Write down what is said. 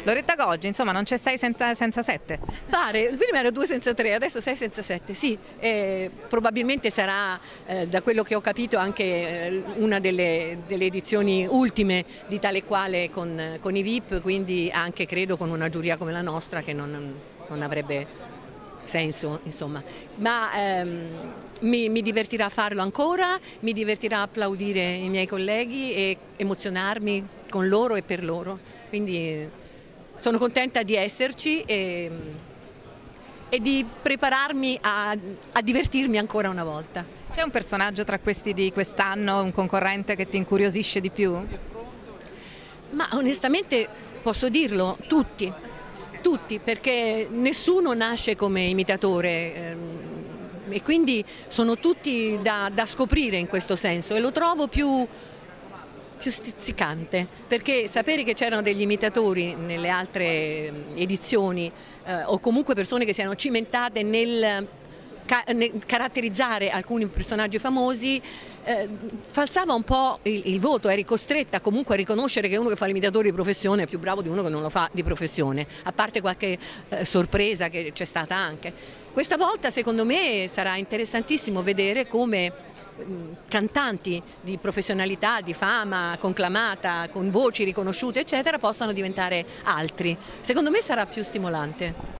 Loretta Goggi, insomma, non c'è 6 senza 7. Pare, prima era 2 senza 3, adesso 6 senza 7, sì, probabilmente sarà, da quello che ho capito, anche una delle edizioni ultime di tale e quale con i VIP, quindi anche credo con una giuria come la nostra che non avrebbe senso, insomma. Ma mi divertirà farlo ancora, mi divertirà applaudire i miei colleghi e emozionarmi con loro e per loro, quindi sono contenta di esserci e di prepararmi a divertirmi ancora una volta. C'è un personaggio tra questi di quest'anno, un concorrente che ti incuriosisce di più? Ma onestamente posso dirlo, tutti, perché nessuno nasce come imitatore e quindi sono tutti da scoprire in questo senso e lo trovo più stizzicante, perché sapere che c'erano degli imitatori nelle altre edizioni o comunque persone che siano cimentate nel caratterizzare alcuni personaggi famosi falsava un po' il voto, eri costretta comunque a riconoscere che uno che fa l'imitatore di professione è più bravo di uno che non lo fa di professione, a parte qualche sorpresa che c'è stata anche. Questa volta secondo me sarà interessantissimo vedere come cantanti di professionalità, di fama, conclamata, con voci riconosciute eccetera, possano diventare altri. Secondo me sarà più stimolante.